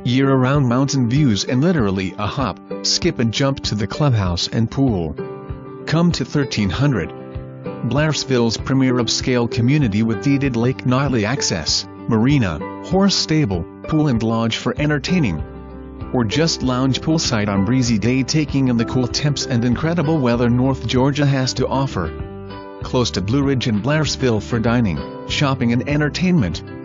year-round mountain views and literally a hop, skip and jump to the clubhouse and pool. Come to 1300 Blairsville's premier upscale community with deeded Lake Nottely access, marina, horse stable, pool and lodge for entertaining. Or just lounge poolside on breezy day taking in the cool temps and incredible weather North Georgia has to offer. Close to Blue Ridge and Blairsville for dining, shopping and entertainment.